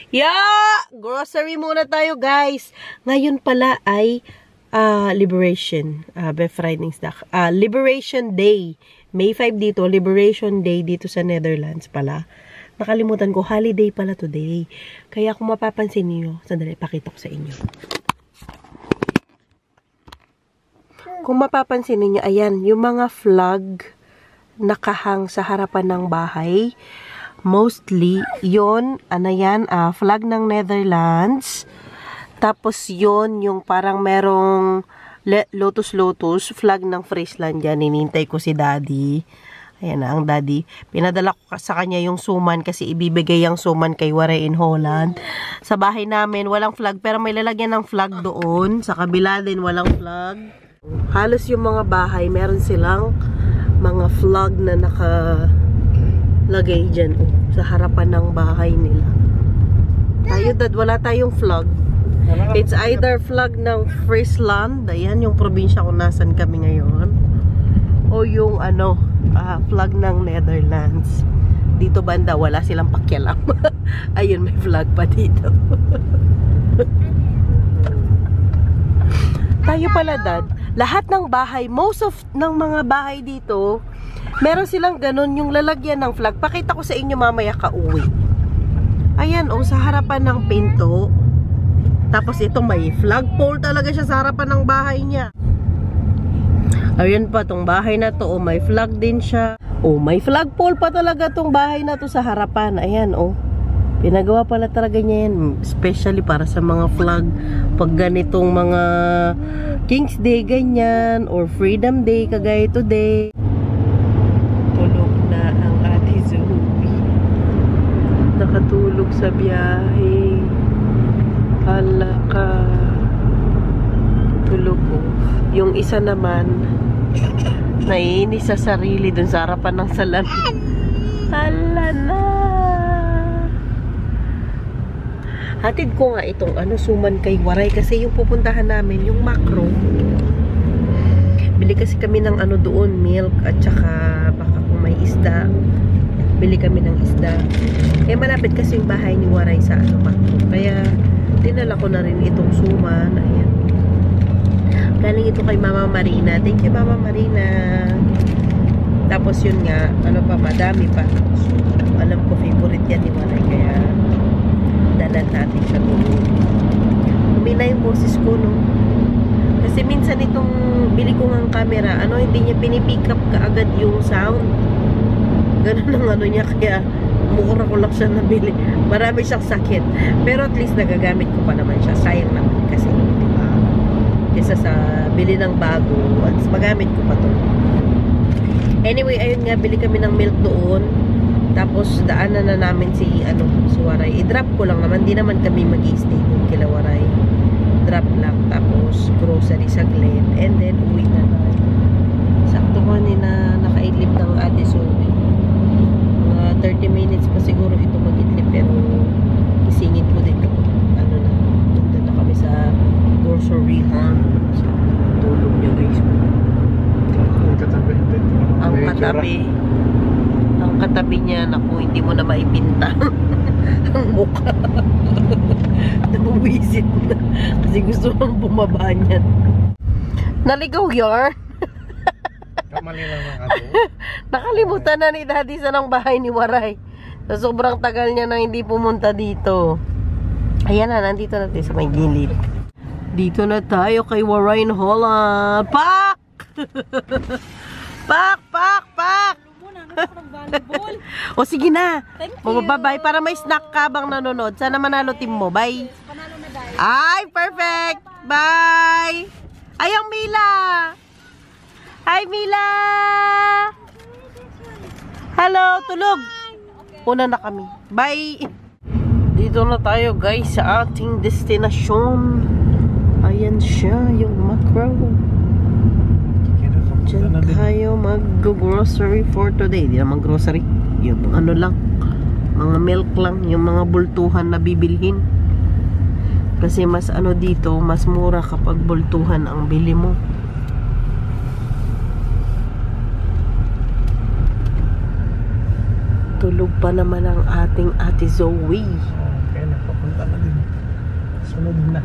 Grocery muna tayo, guys. Ngayon pala ay Liberation. Liberation Day. May 5 dito. Liberation Day dito sa Netherlands pala. Nakalimutan ko, holiday pala today. Kaya kung mapapansin niyo, sandali, pakita ko sa inyo. Kung mapapansin niyo, ayan, yung mga flag nakahang sa harapan ng bahay. Mostly, yon flag ng Netherlands. Tapos yon yung parang merong lotus-lotus, flag ng Friesland yan. Ninintay ko si Daddy. Ayan na, ang Daddy. Pinadala ko sa kanya yung suman kasi ibibigay yung suman kay Waray in Holland. Sa bahay namin, walang flag, pero may lalagyan ng flag doon. Sa kabila din, walang flag. Halos yung mga bahay, meron silang mga flag na nakalagay dyan sa harapan ng bahay nila. Tayo, Dad, wala tayong flag. It's either flag ng Friesland, ayan yung probinsya kung nasan kami ngayon, o yung flag ng Netherlands. Dito banda, wala silang pakialam. Ayun, may flag pa dito. Tayo pala, Dad, lahat ng bahay, most of ng mga bahay dito, meron silang ganun yung lalagyan ng flag. Pakita ko sa inyo mamaya ka-uwi. Ayan, sa harapan ng pinto. Tapos ito may flagpole talaga siya sa harapan ng bahay niya. Ayun pa, tong bahay na to, may flag din siya. May flagpole pa talaga tong bahay na to sa harapan. Ayan, pinagawa pala talaga niya yan. Especially para sa mga flag. Pag ganitong mga King's Day, ganyan. Or Freedom Day, kagaya today. Tulog na ang Ate Zoe. Nakatulog sa biyahe. Hala ka. Tulog ko. Yung isa naman, naiinis sa sarili dun sa harapan ng salamin. Hala na. Hatid ko nga itong suman kay Waray kasi yung pupuntahan namin, yung Makro. Bili kasi kami ng doon, milk at saka baka kung may isda. Bili kami ng isda. Kaya malapit kasi yung bahay ni Waray sa Makro. Kaya dinala ko na rin itong suman. Ayan. Galing ito kay Mama Marina. Thank you, Mama Marina. Tapos yun nga, madami pa. So, alam ko, favorite yan ni Waray. Kaya, dalan natin siya doon. Humina yung boses ko, no? Kasi minsan itong bili ko ng camera, hindi niya pinipick up kaagad yung sound. Ganun ang niya, kaya mukha ko lang siya nabili. Marami siyang sakit. Pero at least nagagamit ko pa naman siya. Sayang naman kasi, di ba? Kesa sa bili ng bago, at magamit ko pa to. Anyway, ayun nga, bili kami ng milk doon. Tapos daanan na namin si Waray. I-drop ko lang naman, di naman kami mag-i-stay doon kila Waray. Drop lang, tapos grocery sa Glen, and then uwi na naman. Sakto ko na nakaidlip ng Ate Zoe. Mga 30 minutes pa siguro ito mag-idlip, pero isingin ko din kapag punta na kami sa grocery hunt. So, tulog niya, guys. Ang katabi niya, naku, hindi mo na maipinta ang mukha. Nabuwisit na kasi gusto mong bumaba niyan. Naligaw yarn. Kamali lang ang ato. Nakalimutan na ni Daddy sa ng bahay ni Waray. Sa sobrang tagal niya na hindi pumunta dito. Ayan na, nandito natin sa may gilid. Dito na tayo kay Waray in Holland. Pak! Pak! Pak! Pak! O sige na. Bye-bye para may snack ka bang nanonood. Sana manalo team mo. Bye. Ay, perfect. Bye. Ayong Mila. Hi, Mila. Hello, tulog. Una na kami. Bye. Dito na tayo, guys, sa ating destinasyon. Ayan siya, yung Makro. Diyan tayo mag-grocery for today. Hindi naman grocery. Yung lang. Mga milk lang. Yung mga bultuhan na bibilhin. Kasi mas dito, mas mura kapag bultuhan ang bili mo. Tulog pa naman ang ating Ate Zoe. Okay, bata na din. Sunod na.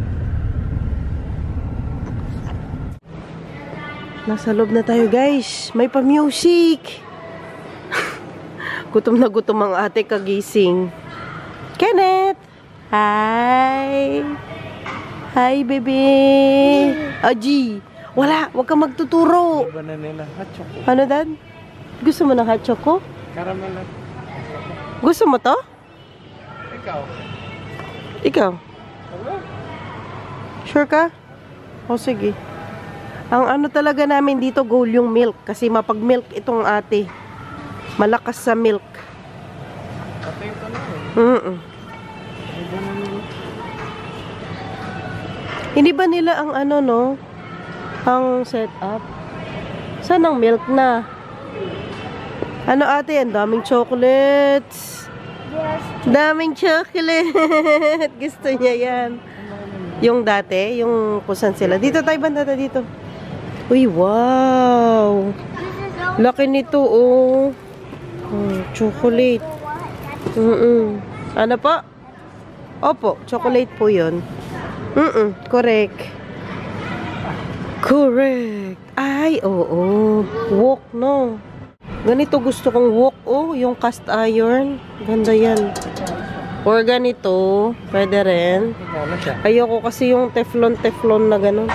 Nasa loob na tayo, guys. May pa-music. Gutom na gutom ang ate kagising. Kenneth! Hi! Hi, baby! Aji! Wala! Huwag kang magtuturo! Iba na nila. Hot choco. Ano, Dad? Gusto mo ng hot choco? Caramel. Gusto mo to? Ikaw. Ikaw? Sure ka? O, sige. Ang ano talaga namin dito, goal yung milk. Kasi mapag-milk itong ate. Malakas sa milk. Pati ito na Iba na nila. Hindi ba nila ang ano, no? Ang setup? Saan ang milk na? Ano ate? Ang daming chocolates. Daming chocolate. Gusto niya yan. Yung dati, yung kung saan sila. Dito tayo banda dito. Uy, wow. Laki nito, oh. Chocolate. Ano pa? Opo, chocolate po yun. Correct. Correct. Ay, oo. Wok, no. Ganito gusto kong wok, oh. Yung cast iron. Ganda yan. Or ganito. Pwede rin. Ayoko kasi yung teflon na ganun.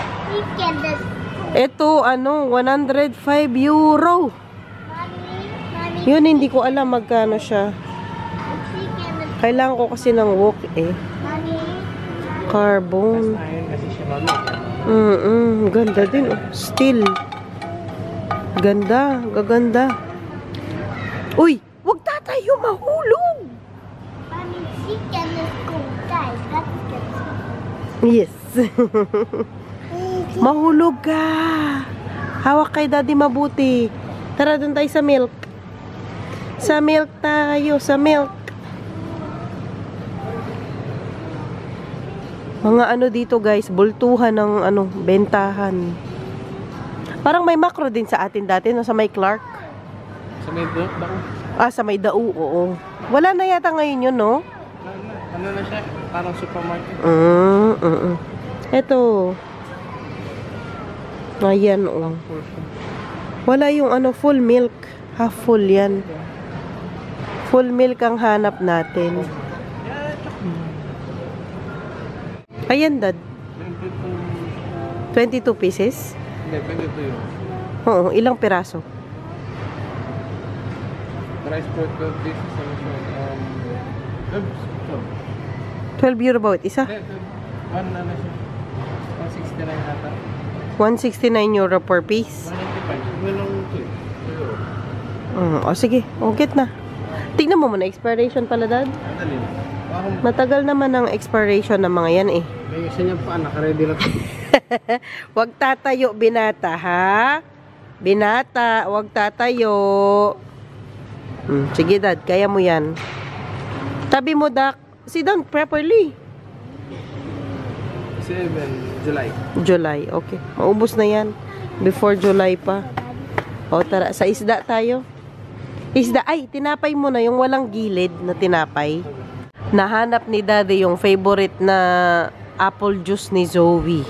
Ito, ano, 105 euro. Yun, hindi ko alam magkano siya. Kailangan ko kasi ng wok, eh. Carbon. Ganda din, oh. Steel. Ganda. Gaganda. Uy, wag tatayo, mahulog. Yes. Mahulog ka. Hawak kay daddy mabuti. Tara, dun tayo sa milk. Sa milk tayo, sa milk. Mga ano dito, guys, bultuhan ng ano, bentahan. Parang may Makro din sa atin dati, no, sa may Clark. Sa may dau? Sa may dau, oo. Wala na yata ngayon yun, no? Ano na siya? Parang supermarket. Eto. Ayan, oh. Wala yung ano, full milk. Half full yan. Full milk ang hanap natin. Ayan, Dad. 22 pieces? Hindi, 22 yun. Oo, ilang piraso? Price per 12 pieces. 12 euro bawat isa? One na siya. 169 ata. 169 euro per piece? 195. Walang 2 euro. O, sige. Okay na. Tignan mo muna, expiration pala, Dad. Madali. Matagal naman ang expiration ng mga yan, eh. May isa niya pa, naka-ready lang. Huwag tatayo, binata, ha? Binata, huwag tatayo. Sige, Dad, kaya mo yan. Tabi mo, Dak. Sit down properly. 7 July. July, okay. Maubos na yan. Before July pa. O, tara, sa isda tayo. Isda, ay, tinapay mo na yung walang gilid na tinapay. Nahanap ni Daddy yung favorite na apple juice ni Zoe.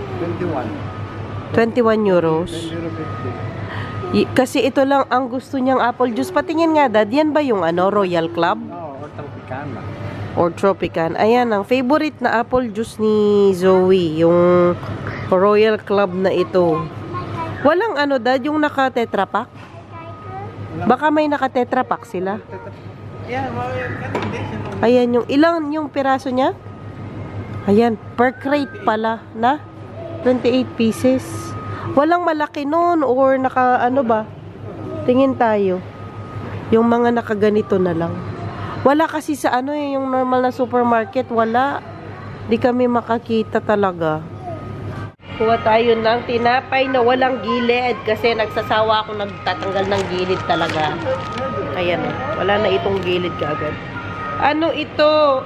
21 euros. 10 euro 50. Kasi ito lang ang gusto niyang apple juice. Patingin nga, Dad, yan ba yung ano, Royal Club? Oo, or Tropicana. Or Tropican. Ayan, ang favorite na apple juice ni Zoe. Yung Royal Club na ito. Walang ano, Dad, yung naka-tetra pack? Baka may naka-tetra pack sila. Ayan, yung ilang yung piraso niya? Ayan, per crate pala na 28 pieces. Walang malaki nun or naka ano ba? Tingin tayo. Yung mga nakaganito na lang. Wala kasi sa ano yung normal na supermarket, wala. Di kami makakita talaga. Kuha tayo ng tinapay na walang gilid kasi nagsasawa ako nagtatanggal ng gilid talaga. Ayan, wala na itong gilid kaagad. Ano ito?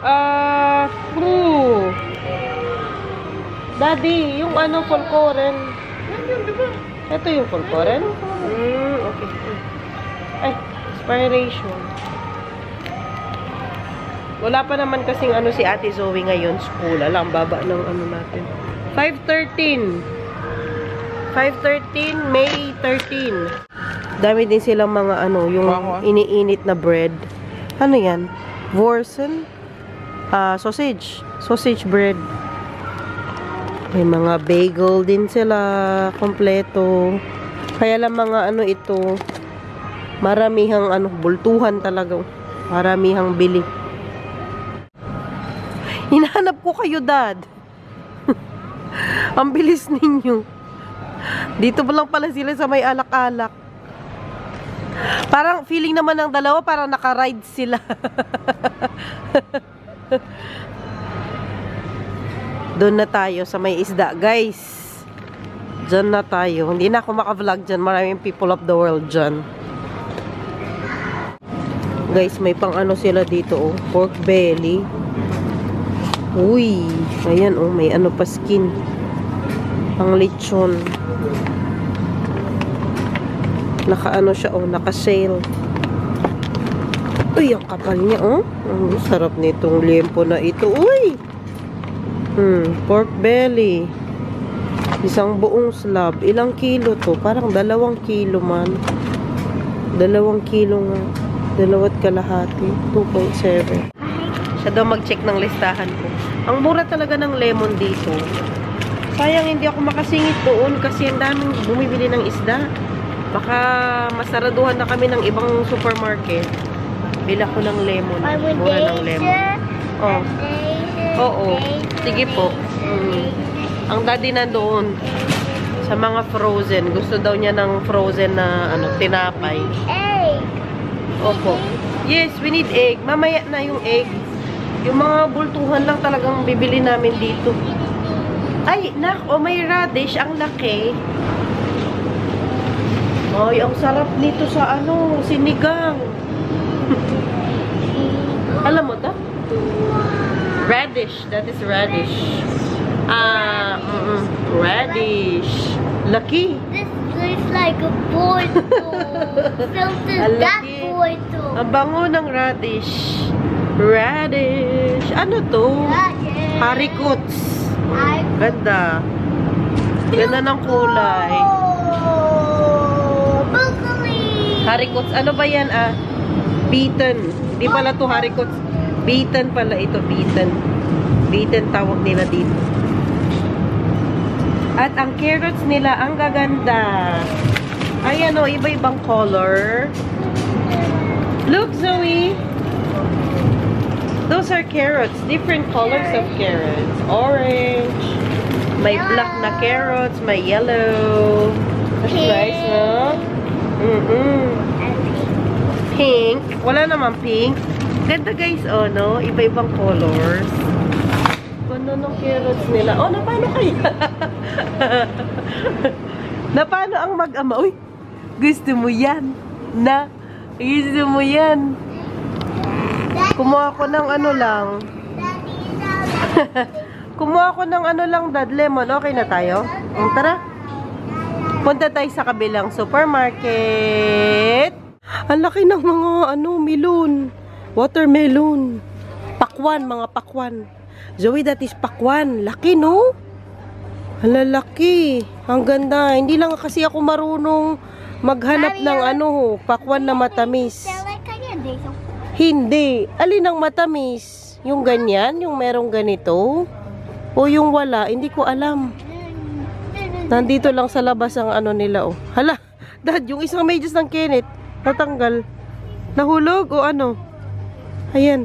Daddy, yung ano, Fulcoren. Ito yung Fulcoren? Okay. Ay, expiration. Wala pa naman kasing ano si Ate Zoe ngayon, school. Alam, baba ng ano natin. 5:13. 5:13, May 13. Dami din silang mga ano, yung iniinit na bread. Ano yan? Vorsen? Sausage. Sausage bread. May mga bagel din sila, kompleto. Kaya lang mga ano ito, maramihang ano, bultuhan talaga. Maramihang bili. Hinahanap ko kayo, Dad. Ang bilis ninyo. Dito pa lang pala sila sa may alak-alak. Parang feeling naman ng dalawa, parang naka-ride sila. Doon na tayo sa may isda, guys. Diyan na tayo. Hindi na ako maka-vlog dyan. Maraming people of the world dyan. Guys, may pang ano sila dito, oh. Pork belly. Uy, ayan, oh. May ano pa skin. Pang lechon. Naka-ano siya, oh. Naka-sale. Uy, ang kapal niya, oh. Ang sarap nitong liempo na ito. Uy! Pork belly. Isang buong slab. Ilang kilo to? Parang 2 kilo man. 2 kilo nga. 2 kalahati. 2.7. Siya daw mag-check ng listahan ko. Ang mura talaga ng lemon dito. Sayang hindi ako makasingit doon kasi ang daming bumibili ng isda. Baka masaraduhan na kami ng ibang supermarket. Bila ko ng lemon. Mura ng lemon. Oh. Oo. Sige po. Ang daddy nandoon sa mga frozen. Gusto daw niya ng frozen na ano, tinapay. Egg. Opo. Yes, we need egg. Mamaya na yung egg. Yung mga bultuhan lang talagang bibili namin dito. Ay, nak, oh, may radish. Ang laki. Ay, ang sarap nito sa ano, sinigang. Alam mo to? Radish. That is radish. Radish. Lucky. This looks like a portal. Filter that portal. Ang bango ng radish. Radish. Ano to? Haricots. Ganda. Ganda ng kulay. Broccoli. Haricots. Ano ba yan, ah? Beaten. Di pala to haricots. Beaten pala ito. Beaten. Beaten tawag nila dito. At ang carrots nila, ang gaganda. Ayan o, iba-ibang color. Look, Zoe. Those are carrots. Different colors of carrots. Orange. May black na carrots. May yellow. That's nice, no? Pink. Wala naman pink. Ganda, guys, oh, no? Iba-ibang colors. Ganda ng carrots nila. Oh, napano kaya? Napano ang mag-ama? Uy, gusto mo yan? Gusto mo yan? Kumuha ko ng ano lang. Kumuha ko ng ano lang, Dad. Lemon. Okay na tayo? Tara. Punta tayo sa kabilang supermarket. Ang laki ng mga ano, melon. Watermelon. Pakwan, mga pakwan. Zoe, that is pakwan. Laki, no? Ang lalaki. Ang ganda. Hindi lang kasi ako marunong maghanap ng ano, pakwan na matamis. Hindi. Alin ang matamis? Yung ganyan? Yung merong ganito? O yung wala? Hindi ko alam. Nandito lang sa labas ang ano nila, oh. Hala, Dad, yung isang medyas ng Kenneth, natanggal. Nahulog o ano? Ayan.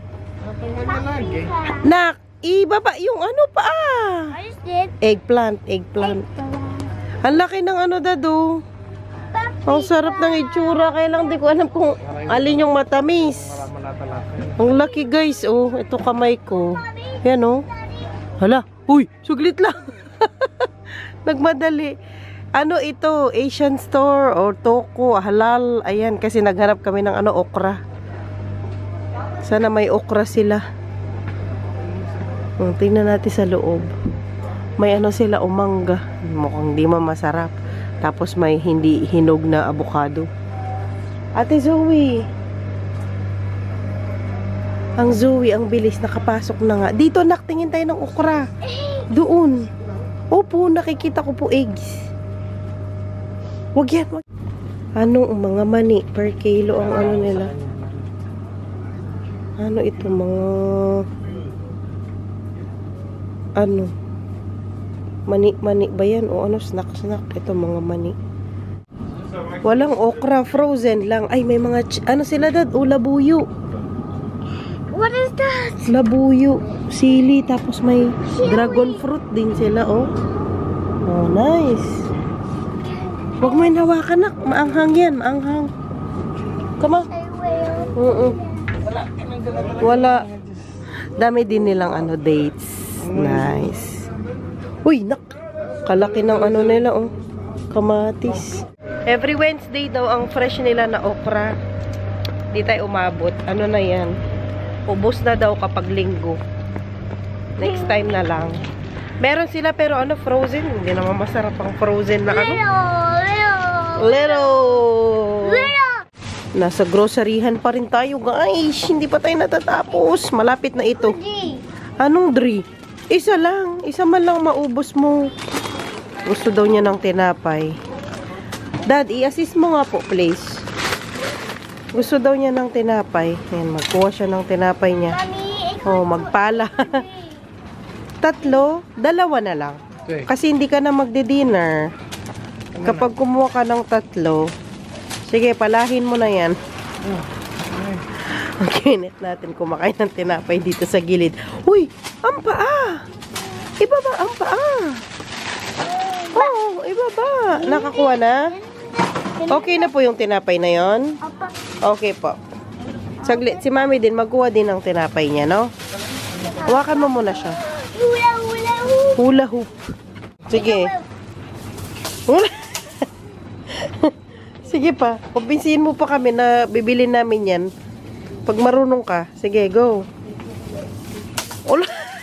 Nak, ibaba yung ano pa, Eggplant, eggplant. Ang laki ng ano, Dad, oh. Ang sarap ng itsura. Kaya lang di ko alam kung alin yung matamis. Ang laki, guys, oh. Ito kamay ko. Yan, oh. Hala, uy, suglit lang. Nagmadali. Ano ito? Asian store or toko, halal. Ayan, kasi naghanap kami ng ano, okra. Sana may okra sila. Tingnan natin sa loob. May ano sila, umangga. Mukhang di masarap. Tapos may hindi hinog na avocado. Ate Zoe. Ang Zoe, ang bilis, nakapasok na nga. Dito, nak, tingin tayo ng okra. Doon. Opo, nakikita ko po eggs. Wag yan, wag. Ano, mga mani per kilo ang ano nila? Ano ito, mga... Ano? Mani ba yan? O ano, snack. Ito, mga mani. Walang okra, frozen lang. Ay, may mga... Ano sila, dad? O, labuyo. What is that? Labuyo, sili, tapos may dragon fruit din sila, oh. Oh, nice. Huwag mo yung hawakan, nak. Maanghang yan, maanghang. Come on. I will. Wala. Dami din nilang ano, dates. Nice. Uy, nak. Kalaki ng ano nila, oh. Kamatis. Every Wednesday daw ang fresh nila na okra. Di tayo umabot. Ano na yan? Ubos na daw kapag linggo. Next time na lang. Meron sila pero ano, frozen. Hindi naman masarap ang frozen na ano. Little. Nasa groceryhan pa rin tayo, guys. Hindi pa tayo natatapos. Malapit na ito. Anong dri? Isa lang. Isa man lang maubos mo. Gusto daw niya ng tinapay. Dad, i-assist mo nga po, please. Gusto daw niya ng tinapay. Ayan, magkuha siya ng tinapay niya. Oh, magpala. 3, 2 na lang. Kasi hindi ka na magdi-dinner. Kapag kumuha ka ng 3, sige, palahin mo na yan. Ang kinit natin kumakain ng tinapay dito sa gilid. Uy, ang paa! Ibaba ang paa! Oh, ibaba. Nakakuha na? Okay na po yung tinapay na yon. Okay po. Saglit, si mami din, magkuha din ng tinapay niya, no? Hawakan mo muna siya. Hula hoop. Sige. Hula. Sige pa. Kumbinsihin mo pa kami na bibilin namin yan. Pag marunong ka. Sige, go. Hula.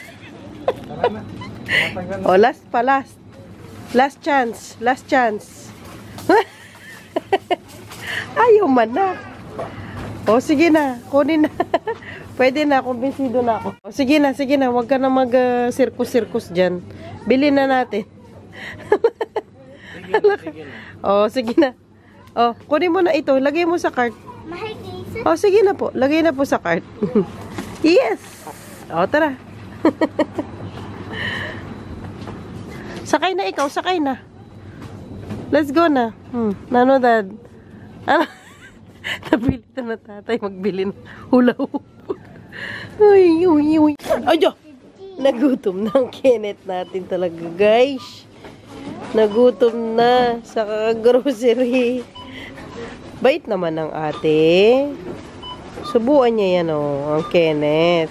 Oh, last pa, last. Last chance. Last chance. Ayaw man na. O, sige na. Kunin na. Pwede na. Kumbinsido na ako. O, sige na. Huwag ka na mag-circus-circus dyan. Bilhin na natin. O, sige na. O, kunin mo na ito. Lagay mo sa cart. O, sige na po. Lagay na po sa cart. Yes! O, tara. Sakay na ikaw. Sakay na. Let's go na. Nano, dad? Ano? Napilitan na tatay magbili ng hula hoop. Uy. Ayo! Nagutom na ang Kenneth natin talaga, guys. Nagutom na sa grocery. Bait naman ng ate. Subuan niya yan, oh, ang Kenneth.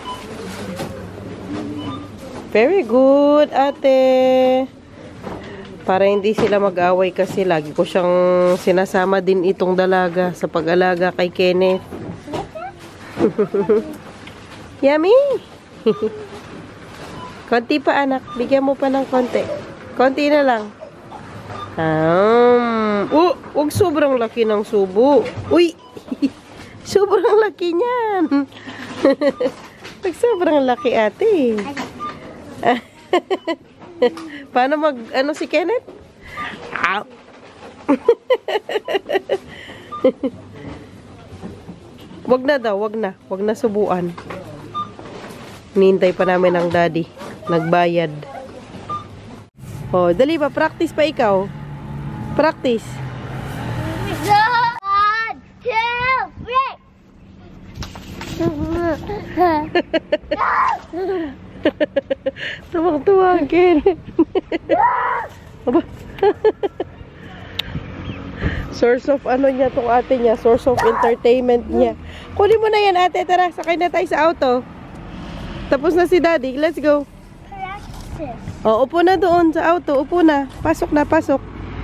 Very good, ate. Para hindi sila mag-away kasi lagi ko siyang sinasama din itong dalaga sa pag-alaga kay Kenneth. Yummy! Konti pa, anak. Bigyan mo pa ng konti. Konti na lang. Huwag sobrang laki ng subo. Uy! Sobrang laki niyan. Huwag sobrang laki, ate. Paano ano si Kenneth? Ow! Wag na daw, wag na subuan. Hinihintay pa namin ang daddy. Nagbayad. Oh, dali ba? Practice pa ikaw. Practice. 1, 2, 3. Tuwang-tuwa, Kenneth. Source of ano niya tong ate niya. Source of entertainment niya. Kunin mo na yan, ate. Tara, sakay na tayo sa auto. Tapos na si daddy. Let's go. O, upo na doon sa auto. Upo na. Pasok na, pasok.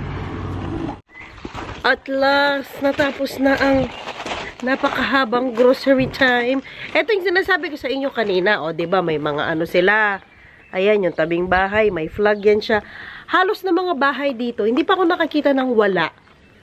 At last, natapos na ang napakahabang grocery time. Ito yung sinasabi ko sa inyo kanina. O, diba, may mga ano sila. Ayan, yung tabing bahay. May flag yan siya. Halos na mga bahay dito. Hindi pa ako nakakita ng wala.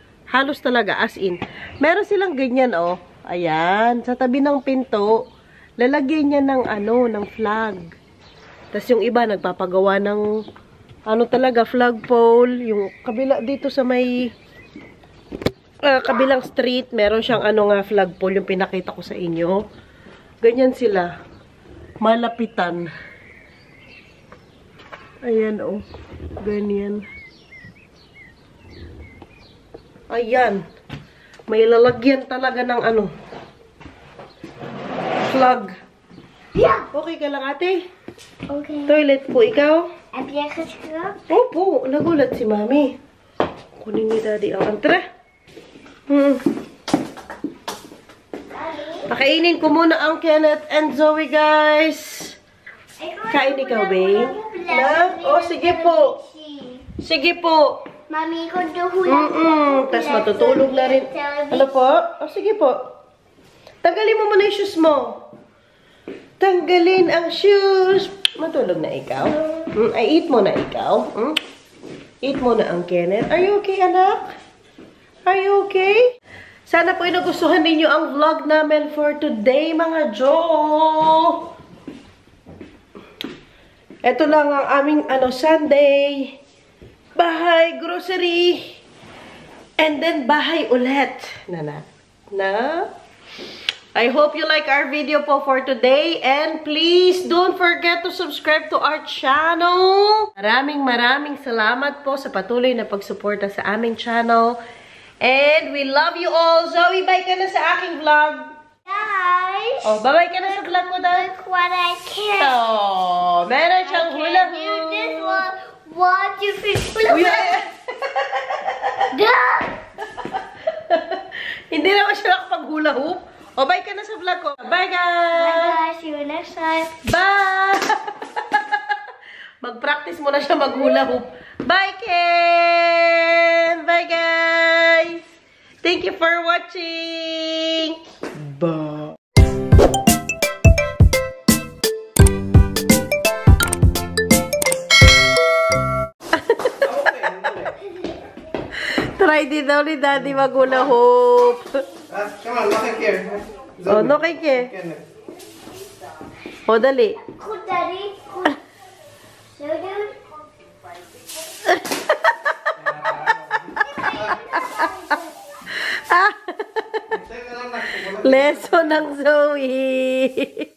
Halos talaga, as in. Meron silang ganyan, oh. Ayan, sa tabi ng pinto. lalagyan niya ng ano, ng flag. Tapos yung iba nagpapagawa ng ano talaga, flagpole. Yung kabila dito sa may kabilang street, meron siyang ano nga flagpole, yung pinakita ko sa inyo. Ganyan sila. Malapitan. Ayan oh. Ganyan. Ayan. May lalagyan talaga ng ano. Flag. Yeah. Okay ka lang ate? Okay. Toilet po ikaw? Heb jij geschrubd? Opo, nagulat si mami. Kunin ni daddy ang antre. Pakainin ko muna ang Kenneth and Zoe, guys. Kain ikaw, babe? Na? Oh, sige po. Sige po. Mami, ik wil de hula. Tapos matutulog na rin. Ano po? Oh, sige po. Tanggalin mo muna yung shoes mo. Tanggalin ang shoes. Matulog na ikaw. Ay, eat mo na ikaw. Eat mo na ang Kenneth. Are you okay, anak? Are you okay? Sana po nagustuhan ninyo ang vlog namin for today, mga Jo. Ito lang ang aming Sunday. Bahay, grocery. And then bahay ulit. Na? I hope you like our video po for today. And please don't forget to subscribe to our channel. Maraming salamat po sa patuloy na pagsuporta sa aming channel. And we love you all. Zoe, bye ka na sa aking vlog. Guys, Oh, bye ka na sa vlog ko dahil. look what I can. Oh, meron siyang hula Do hoop. this one. 1, 2, 3. Uy, Go! hindi naman siya nakapag-hula hoop. Oh, bye ka na sa vlog ko. Bye, Bye guys! guys, see you next time. Bye! Mag-practice mo na siya mag-hula hoop. Bye, Ken! Bye, guys! Thank you for watching! Bye! Try din daw ni Daddy mag-hula hoop. Come on, look here. Oh, no kay Ke. O, dali. Goed, Daddy. Goed. Zo doen. Lesson ng Zoe.